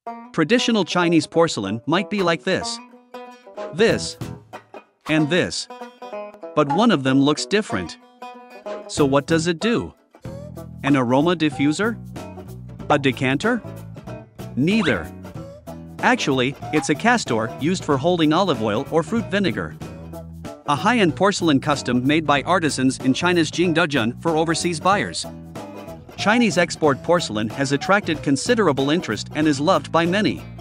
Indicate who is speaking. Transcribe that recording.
Speaker 1: Traditional Chinese porcelain might be like this, and this. But one of them looks different. So what does it do? An aroma diffuser? A decanter? Neither. Actually, it's a castor used for holding olive oil or fruit vinegar. A high-end porcelain custom made by artisans in China's Jingdezhen for overseas buyers. Chinese export porcelain has attracted considerable interest and is loved by many.